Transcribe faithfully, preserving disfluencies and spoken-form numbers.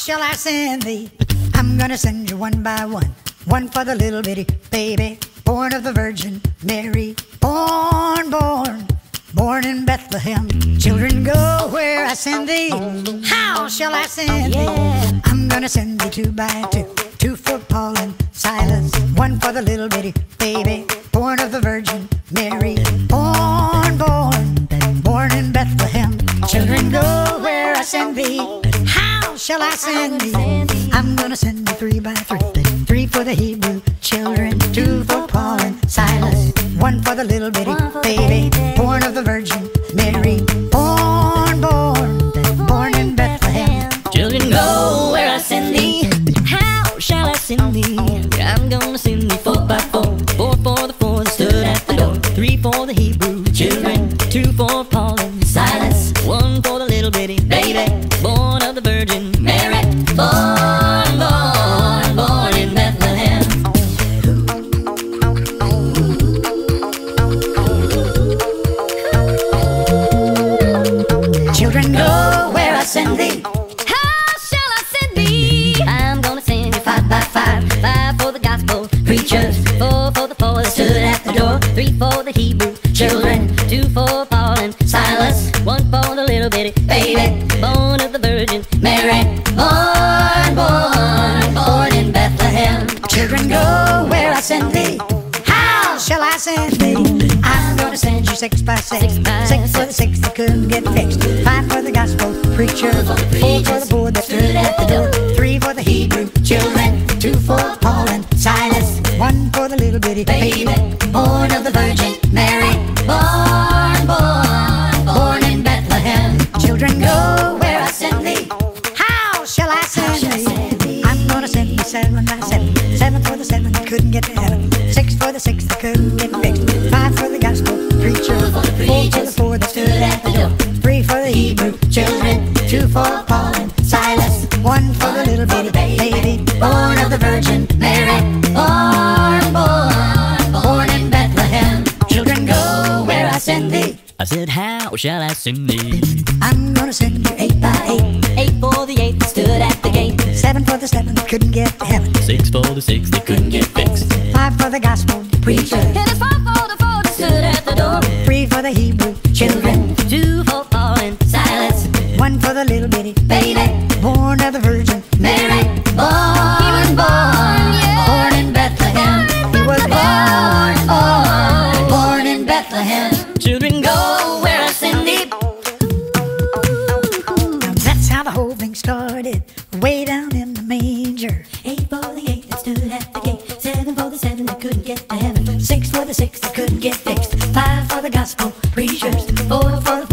shall I send thee? I'm gonna send you one by one. One for the little bitty baby, born of the Virgin Mary. Born, born, born in Bethlehem. Children, go where I send thee. How shall I send thee? I'm gonna send thee two by two. Two for Paul and Silas. One for the little bitty baby, born of the Virgin Mary. Born, born, born in Bethlehem. Children, go where I send thee. How shall I send thee? I'm gonna send thee three by three. Three for the Hebrew children. Two for Paul and Silas. One for the little bitty baby, born of the Virgin Mary. Born, born, born in Bethlehem. Children, go where I send thee. How shall I send thee? I'm gonna send thee four by four. Four for the four that stood at the door. Three for the Hebrew children. Two for Paul and Silas. One for the little bitty baby, born of the Virgin Mary. Born, born, born in Bethlehem. Children, go where I send thee. How shall I send thee? I'm gonna send you five by five. Five for the gospel preachers. Four for the four that stood at the door. Three for the Hebrew children. Two for Paul and Silas. One for the little bitty baby, born of the Virgin Mary. Born, born, born in Bethlehem. Children, go where I send thee. How shall I send thee? I'm gonna send you six by six. Six by Six for the six that couldn't get fixed. Five for the gospel preacher. Four for the poor that stood at the door. Three for the Hebrew children. Two for Paul and Silas. One for the little bitty baby, born of the Virgin Mary. Born, born, born in Bethlehem. Children, go where I send thee. How shall I send thee? I'm gonna send you seven by seven. Seven for the seven that couldn't get to heaven. Six for the six that couldn't get fixed. Five for the gospel preacher. Four for the four that stood at the door. Three for the Hebrew children. Two for Paul and Silas. One for the little bitty baby, born of the Virgin Mary. Born, born, born in Bethlehem. Children, go where I send thee. I said, how shall I send thee? I'm gonna send you eight by eight. Eight for the eight that stood at the gate. Seven for the seven that couldn't get to heaven. Six for the six that couldn't get fixed. Five for the gospel preacher. And it's five for the four that stood at the door. Three for the Hebrew children. Two for Paul and Silas. One for the little bitty baby, born of the Virgin Mary. Born, born, born in Bethlehem. He was born, born, born in Bethlehem. Children, go where I send thee. Now that's how the whole thing started, way down in the manger. Eight for the eight that stood at the gate. Seven for the seven that couldn't get to heaven. Six for the six that couldn't get fixed. Five for the gospel preachers. Four for the